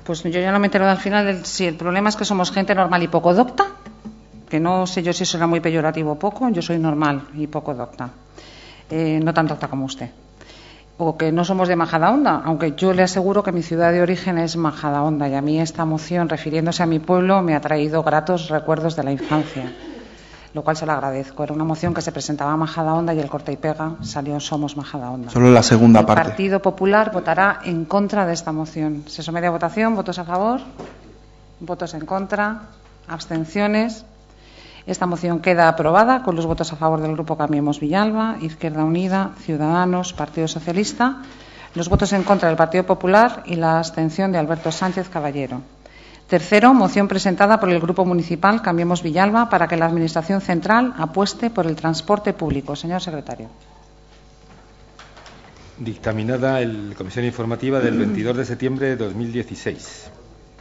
Pues yo ya no me entero al final si el problema es que somos gente normal y poco docta, que no sé yo si eso era muy peyorativo o poco. Yo soy normal y poco docta, no tan docta como usted. O que no somos de Majadahonda, aunque yo le aseguro que mi ciudad de origen es Majadahonda, y a mí esta moción, refiriéndose a mi pueblo, me ha traído gratos recuerdos de la infancia, lo cual se lo agradezco. Era una moción que se presentaba a Majadahonda y el corta y pega salió Somos Majadahonda. Solo la segunda parte. El Partido Popular votará en contra de esta moción. Se somete a votación. ¿Votos a favor? ¿Votos en contra? ¿Abstenciones? Esta moción queda aprobada con los votos a favor del Grupo Cambiemos Villalba, Izquierda Unida, Ciudadanos, Partido Socialista, los votos en contra del Partido Popular y la abstención de Alberto Sánchez Caballero. Tercero, moción presentada por el Grupo Municipal Cambiemos Villalba para que la Administración Central apueste por el transporte público. Señor secretario. Dictaminada en Comisión Informativa del 22 de septiembre de 2016.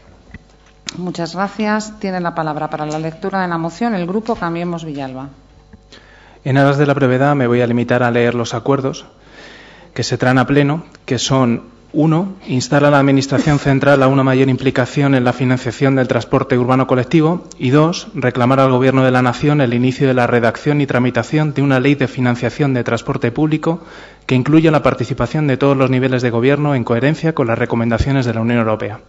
Muchas gracias. Tiene la palabra para la lectura de la moción el Grupo Cambiemos Villalba. En aras de la brevedad me voy a limitar a leer los acuerdos que se traen a pleno, que son: 1. Instar a la Administración Central a una mayor implicación en la financiación del transporte urbano colectivo. Y 2. Reclamar al Gobierno de la Nación el inicio de la redacción y tramitación de una ley de financiación de transporte público que incluya la participación de todos los niveles de Gobierno en coherencia con las recomendaciones de la Unión Europea.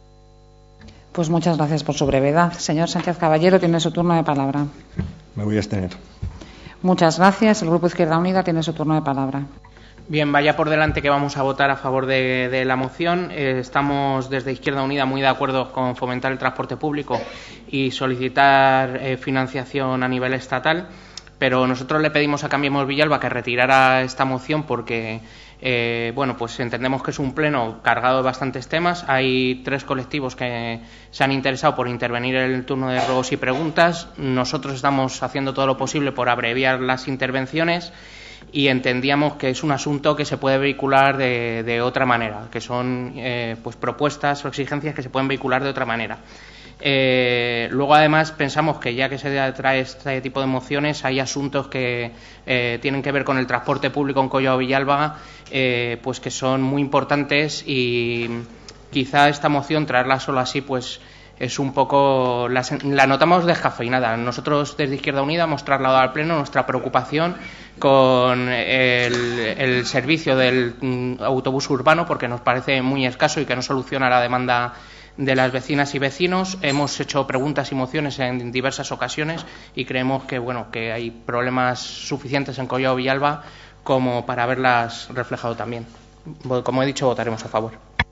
Pues muchas gracias por su brevedad. Señor Sánchez Caballero, tiene su turno de palabra. Me voy a abstener. Muchas gracias. El Grupo Izquierda Unida tiene su turno de palabra. Bien, vaya por delante que vamos a votar a favor de la moción. Estamos desde Izquierda Unida muy de acuerdo con fomentar el transporte público y solicitar financiación a nivel estatal, pero nosotros le pedimos a Cambiemos Villalba que retirara esta moción porque pues entendemos que es un pleno cargado de bastantes temas. Hay 3 colectivos que se han interesado por intervenir en el turno de ruegos y preguntas. Nosotros estamos haciendo todo lo posible por abreviar las intervenciones y entendíamos que es un asunto que se puede vehicular de otra manera, que son propuestas o exigencias que se pueden vehicular de otra manera. Luego, además, pensamos que ya que se trae este tipo de mociones, hay asuntos que tienen que ver con el transporte público en Collado Villalba, pues que son muy importantes, y quizá esta moción, traerla solo así, pues es un poco, la notamos descafeinada. Nosotros desde Izquierda Unida hemos trasladado al Pleno nuestra preocupación con el servicio del autobús urbano, porque nos parece muy escaso y que no soluciona la demanda de las vecinas y vecinos. Hemos hecho preguntas y mociones en diversas ocasiones y creemos que hay problemas suficientes en Collado Villalba como para haberlas reflejado también. Como he dicho, votaremos a favor.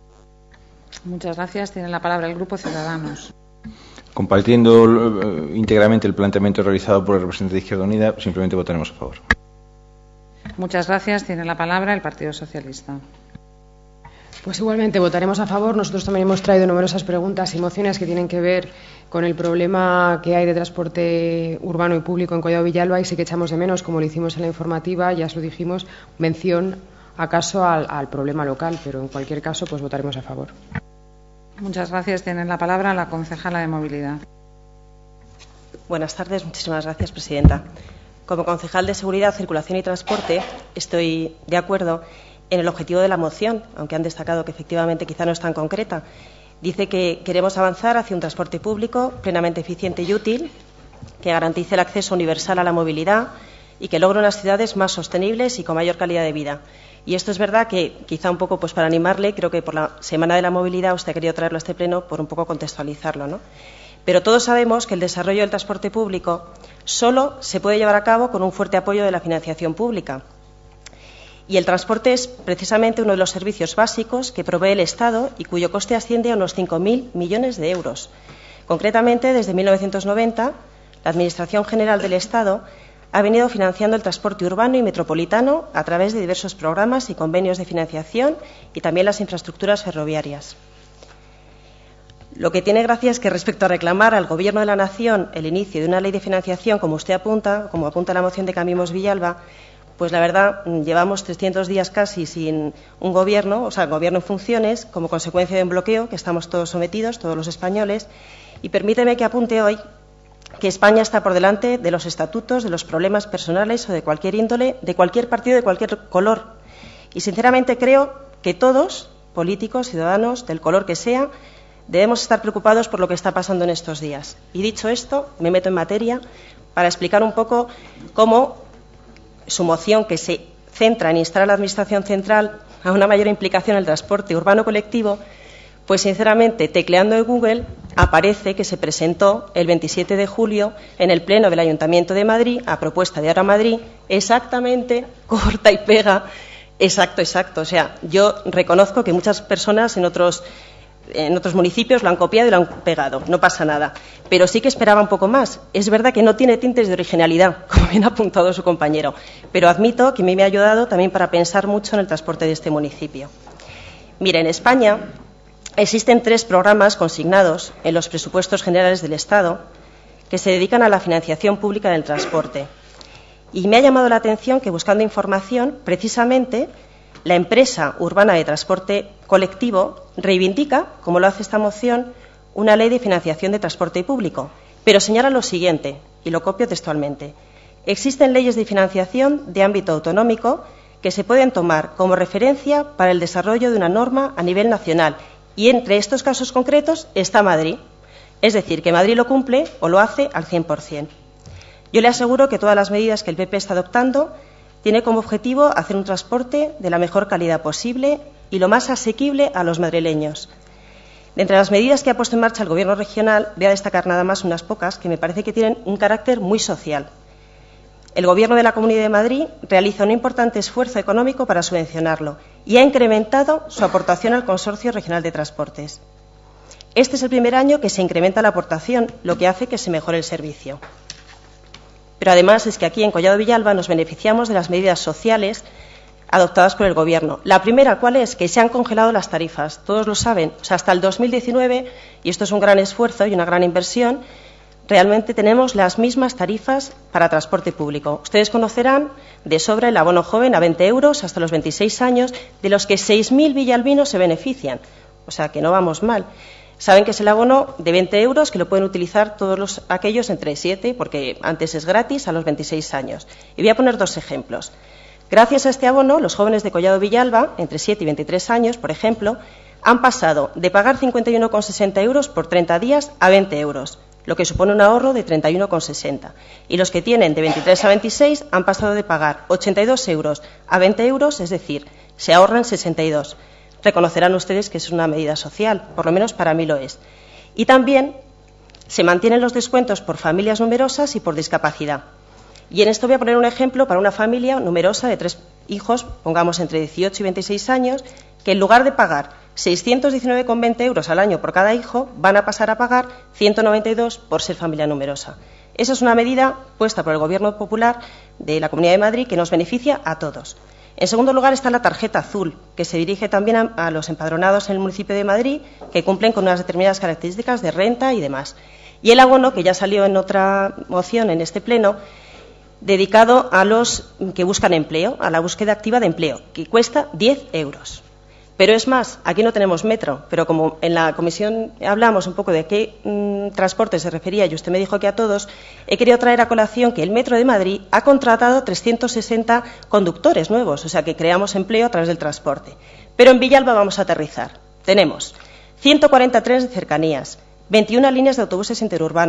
Muchas gracias. Tiene la palabra el Grupo Ciudadanos. Compartiendo íntegramente el planteamiento realizado por el representante de Izquierda Unida, simplemente votaremos a favor. Muchas gracias. Tiene la palabra el Partido Socialista. Pues igualmente votaremos a favor. Nosotros también hemos traído numerosas preguntas y mociones que tienen que ver con el problema que hay de transporte urbano y público en Collado Villalba, y sí que echamos de menos, como lo hicimos en la informativa, ya os lo dijimos, mención acaso al problema local, pero en cualquier caso pues votaremos a favor. Muchas gracias. Tiene la palabra la concejala de Movilidad. Buenas tardes. Muchísimas gracias, presidenta. Como concejal de Seguridad, Circulación y Transporte, estoy de acuerdo en el objetivo de la moción, aunque han destacado que efectivamente quizá no es tan concreta. Dice que queremos avanzar hacia un transporte público plenamente eficiente y útil, que garantice el acceso universal a la movilidad y que logre unas ciudades más sostenibles y con mayor calidad de vida. Y esto es verdad que, quizá un poco para animarle, creo que por la Semana de la Movilidad usted ha querido traerlo a este pleno por un poco contextualizarlo, ¿no? Pero todos sabemos que el desarrollo del transporte público solo se puede llevar a cabo con un fuerte apoyo de la financiación pública. Y el transporte es precisamente uno de los servicios básicos que provee el Estado y cuyo coste asciende a unos 5.000 millones de euros. Concretamente, desde 1990, la Administración General del Estado ha venido financiando el transporte urbano y metropolitano a través de diversos programas y convenios de financiación y también las infraestructuras ferroviarias. Lo que tiene gracia es que, respecto a reclamar al Gobierno de la Nación el inicio de una ley de financiación, como usted apunta, como apunta la moción de Cambiemos Villalba, pues la verdad, llevamos 300 días casi sin un gobierno, o sea, gobierno en funciones, como consecuencia de un bloqueo que estamos todos sometidos, todos los españoles. Y permíteme que apunte hoy que España está por delante de los estatutos, de los problemas personales o de cualquier índole, de cualquier partido, de cualquier color. Y sinceramente creo que todos, políticos, ciudadanos, del color que sea, debemos estar preocupados por lo que está pasando en estos días. Y dicho esto, me meto en materia para explicar un poco cómo su moción, que se centra en instar a la Administración central a una mayor implicación en el transporte urbano colectivo, pues sinceramente, tecleando en Google, aparece que se presentó el 27 de julio en el Pleno del Ayuntamiento de Madrid, a propuesta de Ahora Madrid, exactamente, corta y pega, exacto. O sea, yo reconozco que muchas personas en otros municipios lo han copiado y lo han pegado, no pasa nada. Pero sí que esperaba un poco más. Es verdad que no tiene tintes de originalidad, como bien ha apuntado su compañero, pero admito que a mí me ha ayudado también para pensar mucho en el transporte de este municipio. Mire, en España existen 3 programas consignados en los presupuestos generales del Estado que se dedican a la financiación pública del transporte. Y me ha llamado la atención que, buscando información, precisamente la empresa urbana de transporte colectivo reivindica, como lo hace esta moción, una ley de financiación de transporte público, pero señala lo siguiente, y lo copio textualmente: existen leyes de financiación de ámbito autonómico que se pueden tomar como referencia para el desarrollo de una norma a nivel nacional, y entre estos casos concretos está Madrid. Es decir, que Madrid lo cumple o lo hace al 100%. Yo le aseguro que todas las medidas que el PP está adoptando tiene como objetivo hacer un transporte de la mejor calidad posible y lo más asequible a los madrileños. De entre las medidas que ha puesto en marcha el Gobierno regional, voy a destacar nada más unas pocas que me parece que tienen un carácter muy social. El Gobierno de la Comunidad de Madrid realiza un importante esfuerzo económico para subvencionarlo y ha incrementado su aportación al Consorcio Regional de Transportes. Este es el primer año que se incrementa la aportación, lo que hace que se mejore el servicio. Pero además es que aquí en Collado Villalba nos beneficiamos de las medidas sociales adoptadas por el Gobierno. La primera, ¿cuál es? Que se han congelado las tarifas. Todos lo saben. O sea, hasta el 2019, y esto es un gran esfuerzo y una gran inversión, realmente tenemos las mismas tarifas para transporte público. Ustedes conocerán de sobra el abono joven a 20 euros hasta los 26 años, de los que 6.000 villalbinos se benefician. O sea, que no vamos mal. Saben que es el abono de 20 euros que lo pueden utilizar todos aquellos entre 7, porque antes es gratis, a los 26 años. Y voy a poner 2 ejemplos. Gracias a este abono, los jóvenes de Collado Villalba, entre 7 y 23 años, por ejemplo, han pasado de pagar 51,60 euros por 30 días a 20 euros, lo que supone un ahorro de 31,60. Y los que tienen de 23 a 26 han pasado de pagar 82 euros a 20 euros, es decir, se ahorran 62. Reconocerán ustedes que es una medida social, por lo menos para mí lo es. Y también se mantienen los descuentos por familias numerosas y por discapacidad. Y en esto voy a poner un ejemplo para una familia numerosa de 3 hijos, pongamos entre 18 y 26 años, que en lugar de pagar 619,20 euros al año por cada hijo, van a pasar a pagar 192 por ser familia numerosa. Esa es una medida puesta por el Gobierno Popular de la Comunidad de Madrid que nos beneficia a todos. En segundo lugar está la tarjeta azul, que se dirige también a los empadronados en el municipio de Madrid, que cumplen con unas determinadas características de renta y demás. Y el abono, que ya salió en otra moción en este pleno, dedicado a los que buscan empleo, a la búsqueda activa de empleo, que cuesta 10 euros. Pero es más, aquí no tenemos metro, pero como en la comisión hablamos un poco de qué transporte se refería y usted me dijo que a todos, he querido traer a colación que el Metro de Madrid ha contratado 360 conductores nuevos, o sea que creamos empleo a través del transporte. Pero en Villalba vamos a aterrizar. Tenemos 140 trenes de cercanías, 21 líneas de autobuses interurbanos,